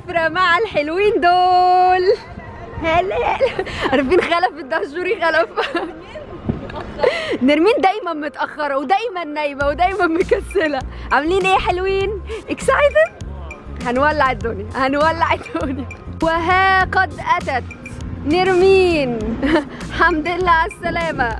مسافرة مع الحلوين دول. هلا عارفين خلف الدهشوري خلف. نرمين دايما متأخرة ودايما نايمة ودايما مكسلة. عاملين ايه حلوين؟ اكسايتد؟ هنولع الدنيا هنولع الدنيا. وها قد أتت نرمين. الحمد لله على السلامة.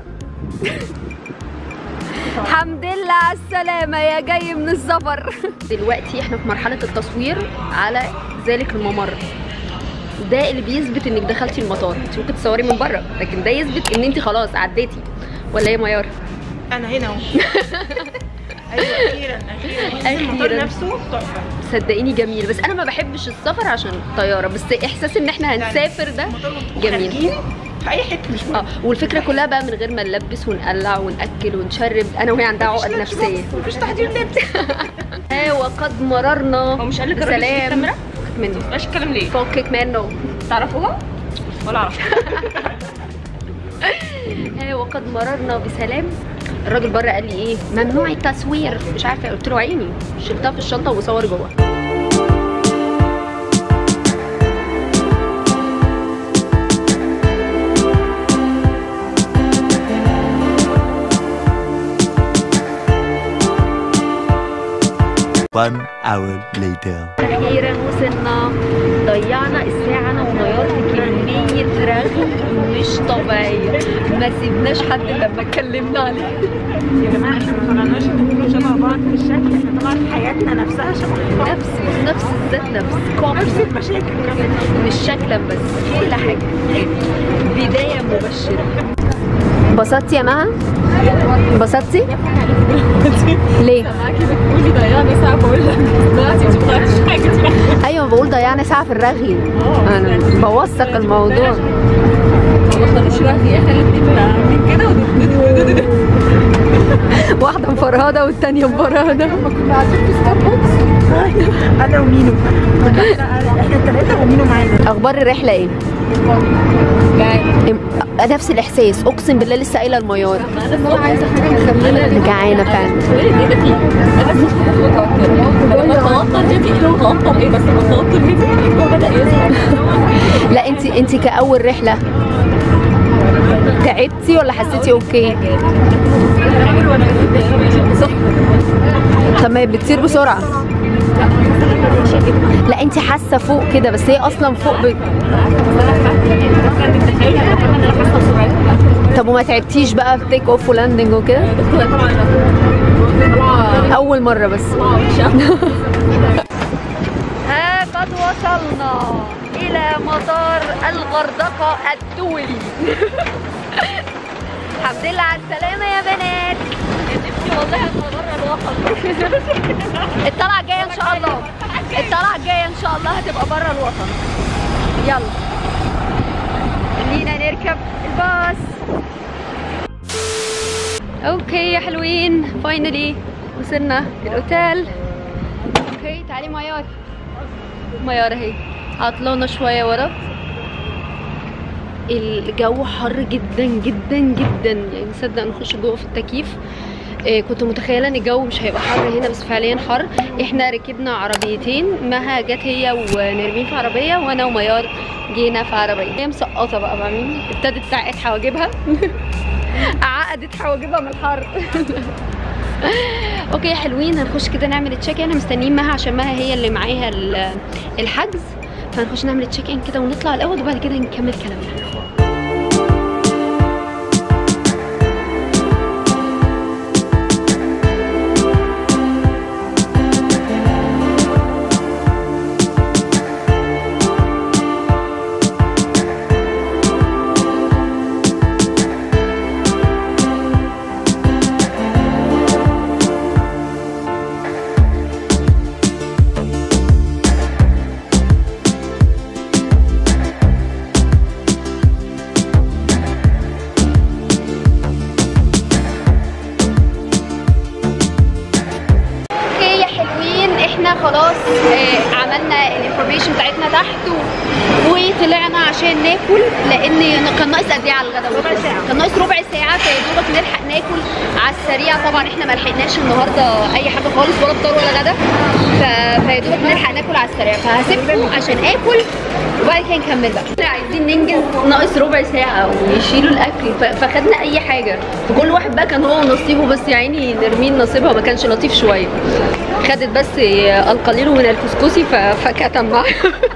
الحمد لله على السلامة يا جاي من السفر. دلوقتي احنا في مرحلة التصوير على ذلك الممر. ده اللي بيثبت انك دخلتي المطار. انت ممكن تصوري من بره لكن ده يثبت ان انت خلاص عديتي. ولا ايه يا ميار؟ انا هنا اهو. ايوه اخيرا اخيرا. المطار نفسه تحفه صدقيني جميل. بس انا ما بحبش السفر عشان الطياره، بس احساس ان احنا هنسافر ده جميل في اي حته. مش والفكره كلها بقى من غير ما نلبس ونقلع وناكل ونشرب. انا وهي عندها عقد نفسيه. مفيش تحضير لبس. وقد مررنا. هو مش قال لك بسلام. منه ماشي الكلام ليه؟ فكك منه. تعرفوها؟ ولا اعرف. وقد مررنا بسلام. الراجل بره قال لي ايه؟ ممنوع التصوير. مش عارفه. قلت له عيني. شلتها في الشنطه وصور جوه. One hour later. أخيرا وصلنا. ضيعنا الساعة أنا وميار في كمية رغي مش طبيعية. ما سيبناش حد لما اتكلمنا عليه. يا جماعه احنا ما طلعناش نكونوا شبه بعض في الشكل، احنا طلعنا حياتنا نفسها شبه بعض. نفس الذات نفس المشاكل كمان. مش شكلا بس كل حاجة. بداية مبشرة. انبسطتي يا مها؟ انبسطتي؟ ليه؟ معاكي بتقولي ضيعنا ساعه بقول لك دلوقتي انت ما ضيعتيش حاجه. ايوه بقول ضيعنا ساعة في الرغي. انا بوثق الموضوع. ما خدوش رغي، احنا الاثنين عاملين كده واحدة مفرهدة والتانية مفرهدة. كنا قاعدين في ستاربكس انا ومينو. احنا الثلاثه ومينو معانا. اخبار الرحلة ايه؟ نفس الاحساس. اقسم بالله لسه قايله الميار. انا عايزه حاجه مخمله. جعانه فعلا. ايه ده فيه؟ انا مش متوتره. انا بتوتر جدي. بتوتر ايه بس بتوتر جدي. بدا يظهر. لا انت كاول رحله تعبتي ولا حسيتي اوكي؟ طب ما بتطير بسرعه. لا انت حاسه فوق كده بس هي اصلا فوق طب وما تعبتيش بقى في تيك اوف ولاندنج وكده؟ اول مره بس. ها قد وصلنا الى مطار الغردقه الدولي. الحمد لله على السلامه يا بنات. نفسي والله ابقى بره الوطن. الطلعه الجايه ان شاء الله. الطلعه الجايه ان شاء الله هتبقى بره الوطن. يلا خلينا نركب الباص. اوكي يا حلوين فاينلي وصلنا الاوتيل. اوكي تعالي ميار. ميار اهي عطلانه شويه ورا. الجو حر جدا جدا جدا يعني نصدق نخش جوه في التكييف. كنت متخيله ان الجو مش هيبقى حر هنا بس فعليا حر. احنا ركبنا عربيتين. مها جت هي ونرمين في عربيه وانا وميار جينا في عربيه. هي مسقطه بقى مين ابتدت تعقد حواجبها. عقدت حواجبها من الحر. اوكي يا حلوين هنخش كده نعمل تشيك ان. مستنيين مها عشان مها هي اللي معاها الحجز. فهنخش نعمل تشيك ان كده ونطلع الاول وبعد كده نكمل كلامنا. الريزرفيشن بتاعتنا تحت وطلعنا عشان ناكل، لان كان ناقص قد ايه على الغدا؟ كان ناقص ربع ساعه، فيا دوبك نلحق ناكل على السريع. طبعا احنا ما لحقناش النهارده اي حاجه خالص، ولا فطار ولا غدا، فيا دوبك نلحق ناكل على السريع. فهسيبكم عشان اكل وبعد كده نكمل بقى. عايزين ننجز، ناقص ربع ساعه ويشيلوا الاكل، فخدنا اي حاجه، فكل واحد بقى كان هو ونصيبه. بس يا عيني نرمين نصيبها ما كانش لطيف شويه، خدت بس القليل من الكسكسي فكتم معاها.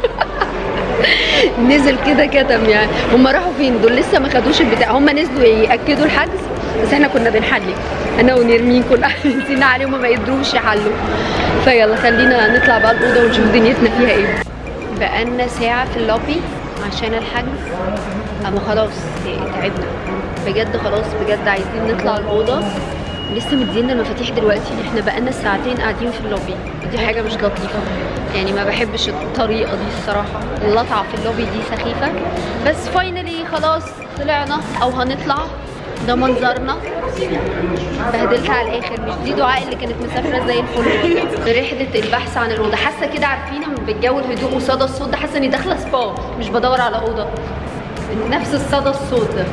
نزل كده كتم يعني. هم راحوا فين دول؟ لسه ما خدوش البتاع، هم نزلوا ياكدوا الحجز، بس احنا كنا بنحلي انا ونرمين كلنا نسينا عليهم ما يقدروش يحلوا. فيلا خلينا نطلع بقى الاوضه ونشوف دنيتنا فيها ايه. بقالنا ساعه في اللوبي عشان الحجز، اما خلاص تعبنا بجد، خلاص بجد عايزين نطلع الاوضه. لسه مدينا المفاتيح دلوقتي، احنا بقالنا ساعتين قاعدين في اللوبي، دي حاجه مش لطيفه يعني. ما بحبش الطريقه دي الصراحه، اللطعه في اللوبي دي سخيفه. بس فاينلي خلاص طلعنا او هنطلع، ده منظرنا. بهدلت على الاخر، مش دي دعاء اللي كانت مسافره زي الفل. رحله البحث عن الاوضه، حاسه كده عارفين بالجو الهدوء وصدى الصوت ده، حاسه اني داخله سبا مش بدور على اوضه، نفس الصدى الصوت ده.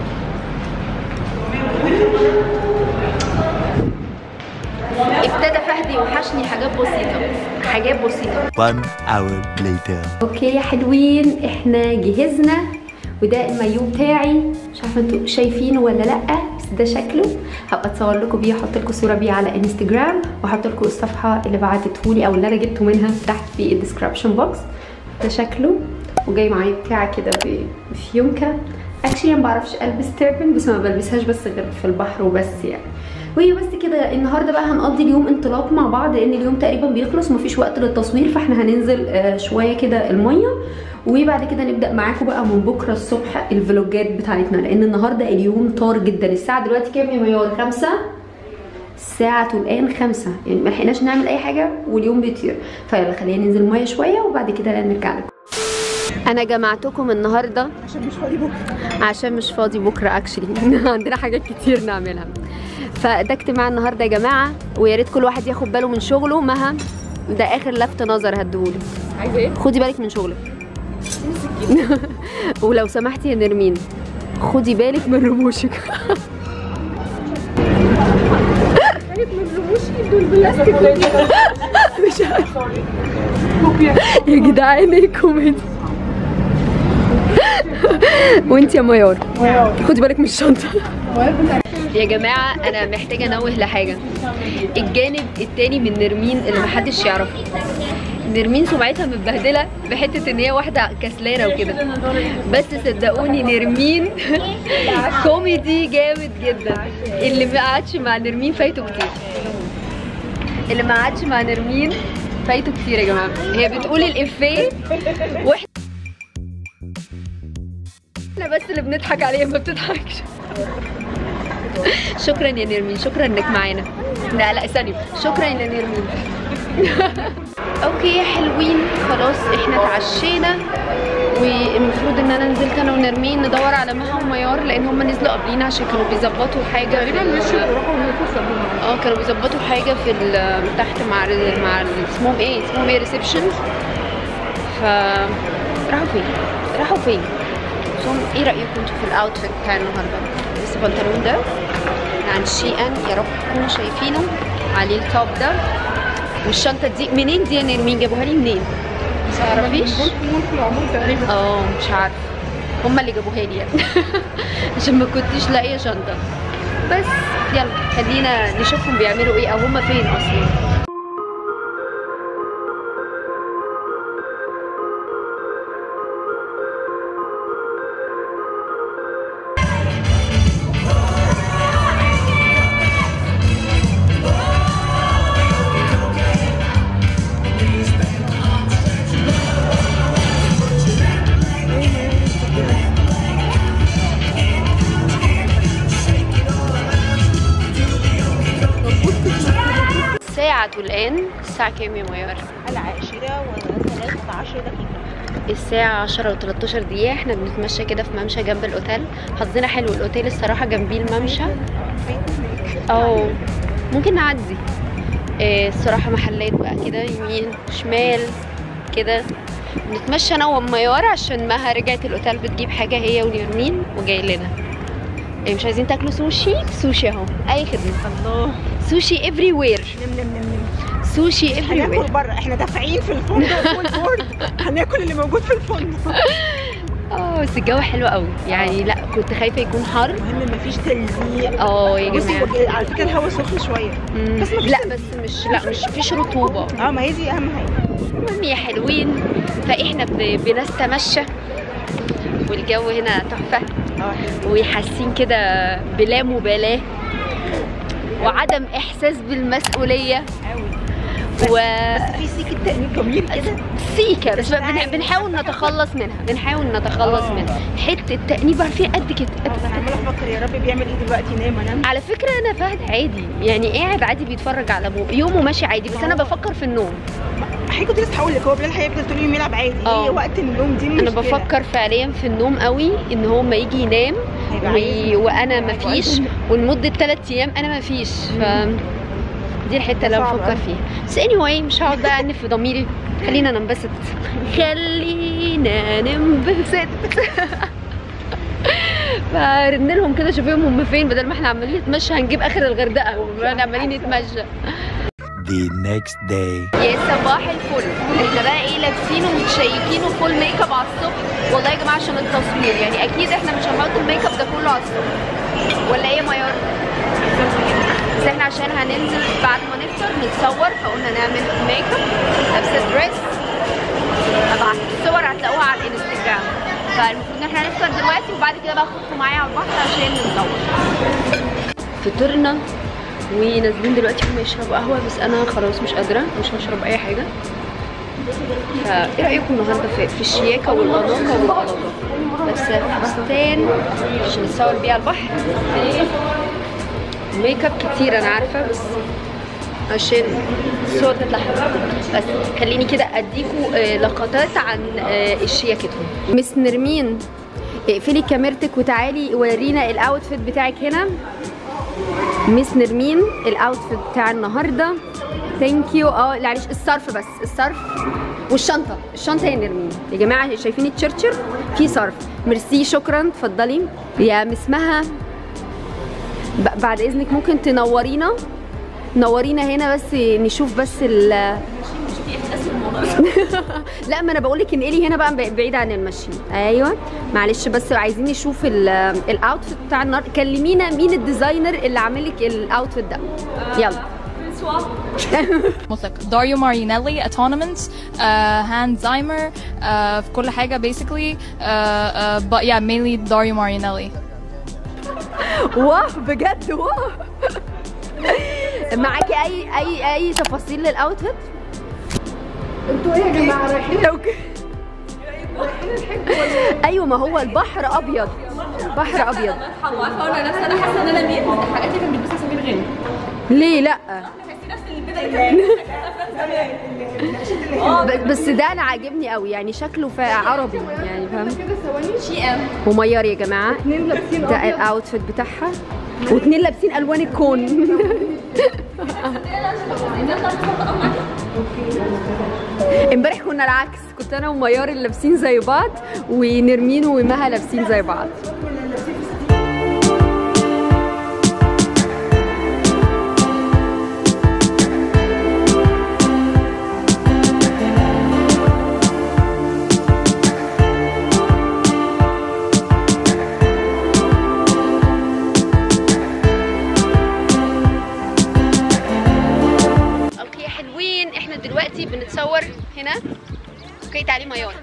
ابتدى فهدي يوحشني حاجات بسيطة، حاجات بسيطة. 1 hour later. اوكي يا حلوين، احنا جهزنا وده المايو بتاعي، مش عارفه انتوا شايفينه ولا لا، بس ده شكله. هبقى اتصور لكم بيه، احط لكم صوره بيه على انستجرام، واحط لكم الصفحه اللي بعتتهولي او اللي انا جبته منها تحت في الديسكربشن بوكس. ده شكله، وجاي معايا بتاع كده بفيونكه. اكشلي ما بعرفش البس تيربن، بس ما بلبسهاش بس غير في البحر وبس يعني. وهي بس كده. النهارده بقى هنقضي اليوم انطلاق مع بعض، لان اليوم تقريبا بيخلص ومفيش وقت للتصوير، فاحنا هننزل شويه كده الميه، وبعد كده نبدا معاكم بقى من بكره الصبح الفلوجات بتاعتنا، لان النهارده اليوم طار جدا. الساعه دلوقتي كام يا ميار؟ 5. الساعه الان 5، يعني ما لحقناش نعمل اي حاجه واليوم بيطير. فيلا خلينا ننزل الميه شويه وبعد كده نرجع لكم. انا جمعتكم النهارده عشان مش فاضي بكره اكشلي. عندنا حاجات كتير نعملها، فده اجتماع النهارده يا جماعه، ويا ريت كل واحد ياخد باله من شغله. مها ده اخر لفت نظر هديهولك، عايزه ايه؟ خدي بالك من شغلك. ولو سمحتي يا نرمين خدي بالك من رموشك. من رموشي دول بلاستيك. مش عارفه يا جدعان ايه كوميدي. وانت يا ميار خدي بالك من الشنطه. يا جماعه انا محتاجه انوه لحاجه، الجانب التاني من نرمين اللي محدش يعرفه. نرمين سمعتها متبهدله بحته ان هي واحده كسلانه وكده، بس صدقوني نرمين كوميدي جامد جدا. اللي ما قعدش مع نرمين فايته كتير، اللي ما قعدش مع نرمين فايته كتير يا جماعه. هي بتقول الافيه واحنا بس اللي بنضحك عليها، ما بتضحكش. شكرا يا نرمين، شكرا انك معانا. لا ثانيه، شكرا يا نرمين. اوكي يا حلوين، خلاص احنا اتعشينا، والمفروض ان انا نزلت انا ونرمين ندور على مها وميار، لان هم نزلوا قبلينا عشان كانوا بيظبطوا حاجه تقريبا. مشوا وراحوا كانوا بيظبطوا حاجه في تحت مع اسمهم ايه ريسبشن. ف راحوا فين؟ ايه رايكم انتوا في الاوتفيت بتاع النهارده؟ بس البنطلون ده عند شي-ان، يا رب تكونوا شايفينه، عليه التوب ده، والشنطه دي منين دي يا نرمين؟ جابوها لي منين؟ ما تعرفيش؟ مش عارفه، هما اللي جابوها لي يعني. عشان ما كنتش لاقيه شنطه. بس يلا خلينا نشوفهم بيعملوا ايه، او هما فين اصلا. الآن الساعة كام يا ميار؟ 10:13 دقيقة. الساعة 10:13. احنا بنتمشى كده في ممشى جنب الأوتيل. حظنا حلو، الأوتيل الصراحة جنبيه الممشى، ممكن نعدي. الصراحة محلات بقى كده يمين شمال كده، نتمشى انا وميار عشان مها رجعت الاوتيل بتجيب حاجه هي ونيرمين وجاي لنا. إيه مش عايزين تاكلوا سوشي؟ سوشي اهو، اي خدمه. الله، سوشي افري وير. سوشي افري وير. هناكل بره، احنا دافعين في الفندق فول بورد، هناكل اللي موجود في الفندق. بس الجو حلو قوي يعني. لا كنت خايفه يكون حر. المهم مفيش تلزيق. يا جماعه بصي على فكره الهواء سخن شويه. بس مش مفيش رطوبه. ما هي دي اهم حاجه. المهم يا حلوين، فاحنا بنستمشى والجو هنا تحفه، وحاسين كده بلا مبالاه وعدم احساس بالمسؤوليه بس في سيكه تأنيب جميل كده، سيكه بس بنحاول نتخلص منها. حته تأنيب عارفين قد كده. انا عماله افكر يا رب بيعمل ايه دلوقتي، نام انام. على فكره انا فهد عادي يعني، قاعد عادي بيتفرج على يومه ماشي عادي، بس انا بفكر في النوم. حاجه كنت لسه هقول لك، هو بلال هيفضل طول اليوم يلعب عادي. ايه وقت النوم دي انا بفكر فعليا في النوم قوي، ان هو ما يجي ينام وانا مفيش، ولمده 3 ايام انا مفيش. دي الحته اللي انا بفكر فيها. بس anyway مش هقعد بقى انف في ضميري، خلينا ننبسط. فرن لهم كده شوفيهم هم فين، بدل ما احنا عمالين نتمشى هنجيب اخر الغردقه وعمالين نتمشى. The next day. يا صباح الفل. احنا بقى ايه لابسين ومتشيكين وفول ميك اب على الصبح، والله يا جماعه عشان التصوير يعني، اكيد احنا مش هنحط الميك اب ده كله على الصبح ولا ايه يا ميار؟ بس احنا عشان هننزل بعد ما نفطر نتصور، فقلنا نعمل ميك اب. لابسه دريس، هبعت الصور هتلاقوها على الانستجرام. فالمفروض ان احنا هنفطر دلوقتي، وبعد كده بقى خدكم معايا على البحر عشان نتصور. فطرنا ونازلين دلوقتي هم يشربوا قهوه، بس انا خلاص مش قادره، مش هشرب اي حاجه. فايه رايكم النهارده في الشياكه والاناقه والغلاظه؟ لابسه فستان عشان نتصور بيه على البحر. ميك اب كتير انا عارفه، بس عشان الصور تطلع حلوه. بس خليني كده اديكوا لقطات عن شياكتهم. مس نرمين اقفلي كاميرتك وتعالي ورينا الاوتفيت بتاعك هنا. مس نرمين الاوتفيت بتاع النهارده. ثانك يو. معلش الصرف، بس الصرف الشنطه يا نرمين. يا جماعه شايفين التشرشر في صرف. ميرسي، شكرا، اتفضلي يا مس مها. بعد اذنك ممكن تنورينا هنا بس نشوف بس لا ما انا بقول لك انقلي هنا بقى بعيد عن المشي. ايوه معلش، بس عايزين نشوف الاوتفيت بتاع النهارده. كلمينا مين الديزاينر اللي عامل لك الاوتفيت ده. يلا. داريو مارينيلي اتونمنت هاند زايمر في كل حاجه basically but yeah mainly داريو مارينيلي. واه بجد واه. معاكي اي تفاصيل للاوتفيت؟ انتوا ايه يا جماعه رايحين؟ ايوه ما هو البحر ابيض، البحر ابيض. عارفه انا نفسي انا حاسه ان انا مين من الحاجات اللي كان بيلبسها سمير غانم. ليه لا؟ نفس بس ده انا عاجبني قوي يعني، شكله عربي يعني، فاهم؟ شي ام وميار يا جماعه 2 لابسين ده الاوتفيت بتاعها، و2 لابسين الوان الكون. امبارح كنا العكس، كنت انا وميار اللي لابسين زي بعض، ونرمين ومها لابسين زي بعض. دلوقتي بنتصور هنا. اوكي تعالي ميار.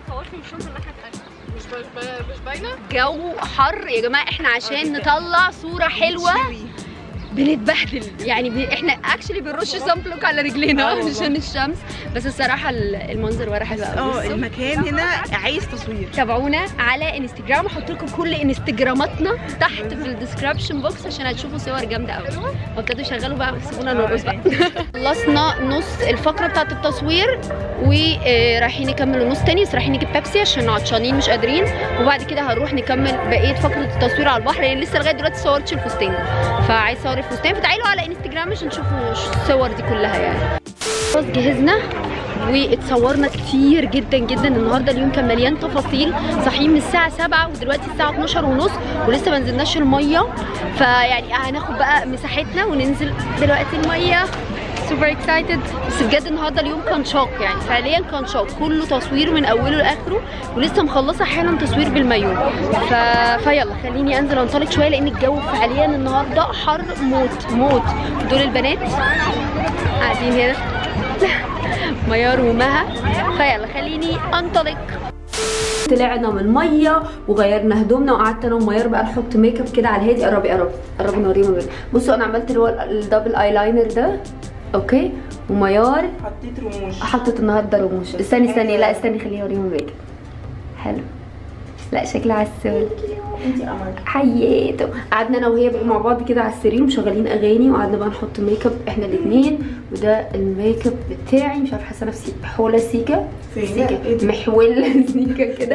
مش باينه. جو حر يا جماعه، احنا عشان نطلع صوره حلوه بنتبهدل يعني، احنا اكشلي بنرش صن بلوك على رجلينا عشان الشمس، بس الصراحه المنظر ورا حلو قوي. المكان هنا عايز تصوير. تابعونا على انستجرام، هحط لكم كل انستجراماتنا تحت في الديسكربشن بوكس عشان هتشوفوا صور جامده قوي. وابتدوا يشغلوا بقى، سيبونا نرقص بقى. خلصنا نص الفقره بتاعت التصوير ورايحين نكمل نص تاني، بس رايحين نجيب بيبسي عشان عطشانين مش قادرين، وبعد كده هنروح نكمل بقيه فقره التصوير على البحر لان لسه لغايه دلوقتي صورتش الفستان، فعايز اصور الفستان، فتعالوا على انستجرام عشان تشوفوا الصور دي كلها يعني. خلاص جهزنا واتصورنا كتير جدا جدا. النهارده اليوم كان مليان تفاصيل. صاحيين من الساعه 7 ودلوقتي الساعه 12:30 ولسه ما نزلناش الميه، فيعني هناخد بقى مساحتنا وننزل دلوقتي الميه. سوبر اكسايتد. بس بجد النهارده اليوم كان شاق، يعني فعليا كان شاق، كله تصوير من اوله لاخره، ولسه مخلصه حالا تصوير بالمايو. فيلا خليني انزل انطلق شويه لان الجو فعليا النهارده حر موت موت. دول البنات قاعدين هنا ميار ومها، فيلا خليني انطلق. طلعنا من الميه وغيرنا هدومنا وقعدت انا وميار بقى نحط ميك اب كده على الهادي. قربي نوريهم. بصوا انا عملت اللي هو الدبل ايلاينر ده، اوكي. وميار حطيت رموش، حطت النهارده رموش. استني لا استني خليني اوريهم الميك اب. حلو، لا شكلها عسول. انتي قمر. حياته. قعدنا انا وهي بقى مع بعض كده على السرير ومشغلين اغاني وقعدنا بقى نحط ميك اب احنا الاثنين. وده الميك اب بتاعي، مش عارفه حاسه نفسي حوله سيكه محوله سيكه كده،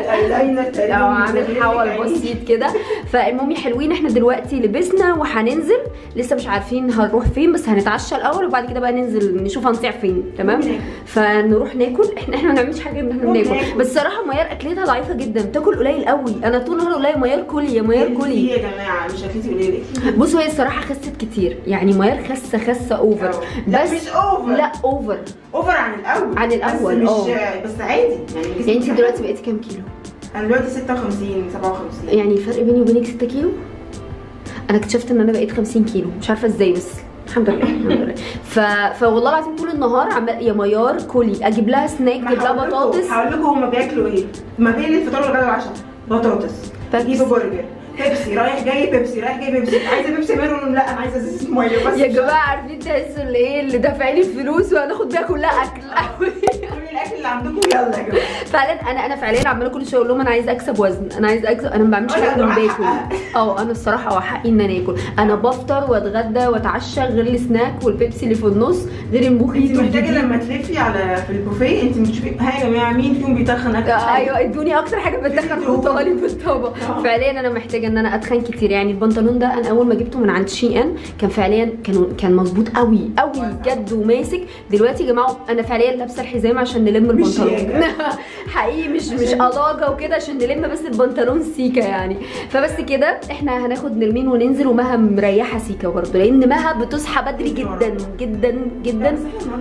عامل حول بسيط كده. فالمهم حلوين. احنا دلوقتي لبسنا وهننزل، لسه مش عارفين هنروح فين، بس هنتعشى الاول وبعد كده بقى ننزل نشوف هنصيع فين. تمام، فنروح ناكل. احنا ما بنعملش حاجه ان احنا بناكل، بس صراحه ميار اكلتها ضعيفه جدا، بتاكل قليل قوي. انا طول النهار اقول لها ميار كلي يا ميار كلي. يا جماعه مش اكلتي قليله. بصوا هي الصراحه خست كتير، يعني ميار خسه اوفر. بس مش اوفر، لا اوفر عن الاول بس عادي يعني انت دلوقتي بقيتي كام كيلو؟ انا دلوقتي 56 57. يعني الفرق بيني وبينك 6 كيلو. انا اكتشفت ان انا بقيت 50 كيلو، مش عارفه ازاي، بس الحمد لله الحمد لله. فوالله العظيم طول النهار يا ميار كلي، اجيب لها سناك، اجيب لها بطاطس. هقول لكم هما بياكلوا ايه ما بين الفطار والغدا والعشاء. بطاطس، يجيبوا برجر، بيبسي رايح جاي، بيبسي رايح جاي، بيبسي. عايزه بيبسي ميرون؟ لا انا عايزه ازازه ميه بس. يا جماعه عارفين تحسوا اللي ايه اللي دافعين الفلوس وهناخد بيها كلها اكل قوي. كل الاكل اللي عندكم يلا يا جماعه. فعلا انا فعليا عماله كل شويه اقول لهم انا عايزه اكسب وزن، انا عايزه اكسب. انا ما بعملش حاجه غير باكل. انا الصراحه حقي ان انا اكل. انا بفطر واتغدى واتعشى غير السناك والبيبسي اللي في النص غير المخيط. انت محتاجه لما تلفي على في البوفيه انت مش ها يا جماعه مين فيهم بيتخن اكتر؟ ايوه ادوني اكتر حاجه بتدخن حطها لي في الطبق. فعليا انا محتاجه ان انا اتخن كتير. يعني البنطلون ده انا اول ما جبته من عند شي ان كان فعليا كان مظبوط قوي قوي بجد وماسك. دلوقتي يا جماعه انا فعليا لابسه الحزام عشان نلم البنطلون. حقيقي مش الاجه وكده، عشان نلم بس البنطلون سيكه يعني. فبس كده احنا هناخد نرمين وننزل. ومها مريحه سيكه برضه لان مها بتصحى بدري جدا جدا جدا.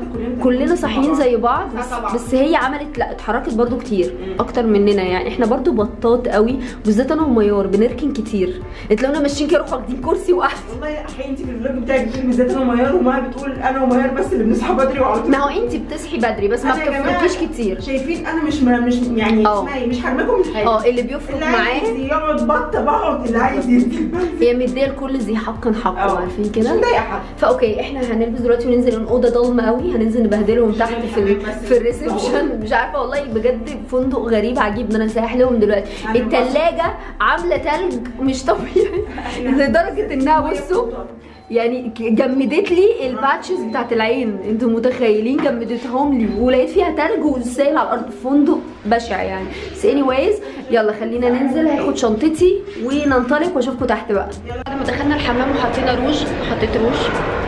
كلنا صاحيين زي بعض، بس هي عملت لا اتحركت برضه كتير اكتر مننا. يعني احنا برضه بطاط قوي، بالذات انا وميار بنركن كتير. تلاقونا ماشيين كده نروح واخدين كرسي وقاعدين. والله احيانا انت في الفلوج بتاعك بتقولي بالذات انا وميار، وما بتقول انا وميار بس اللي بنصحى بدري وعلى طول. ما هو انت بتصحي بدري بس ما بتفرقيش كتير. شايفين انا مش يعني اسمعي مش حرمكم من حاجه. اللي بيفرق معاه اللي يقعد بطه بقعد، اللي عايز ينزل هي مديه لكل ذي حق حقه، عارفين كده. مش مضايقه حد. فاوكي احنا هنلبس دلوقتي وننزل. الاوضه ضلمه قوي، هننزل نبهدلهم تحت في الريسبشن. مش عارفه والله بجد فندق غريب عجيب. انا سايح لهم دلوقتي. الثلاجه عامله تلج مش طبيعي لدرجه انها بصوا يعني جمدت لي الباتشز بتاعت العين. انتوا متخيلين؟ جمدتهم لي ولقيت فيها تلج وسايل على الارض. فندق بشع يعني. بس anyways يلا خلينا ننزل. هاخد شنطتي وننطلق واشوفكم تحت بقى. بعد ما دخلنا الحمام وحطينا روج، حطيت روج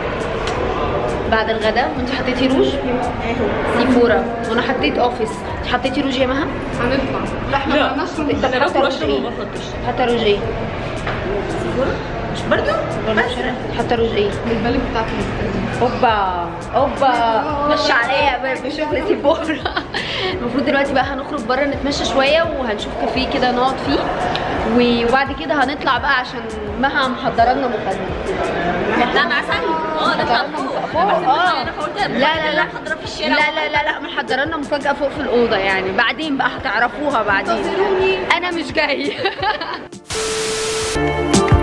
بعد الغداء. وانت حطيتي روج سيفورا وانا حطيت اوفيس. انت حطيتي روج يا مها؟ هنطلع. لا احنا ما عملناش روج. طب حاطه روج ايه؟ حاطه روج ايه؟ سيفورا مش برضه؟ حاطه روج ايه؟ البالك بتاعتي. اوبا مش عليا بشغل سيفورا. المفروض دلوقتي بقى هنخرج بره نتمشى شويه وهنشوف كافيه كده نقعد فيه، وبعد كده هنطلع بقى عشان مها محضره لنا مفاجاه. نطلع عسل. نطلع فوق. انا قلت لا محضره في الشارع. لا محضره لنا مفاجاه فوق في الاوضه يعني. بعدين بقى هتعرفوها بعدين. انا مش جاي.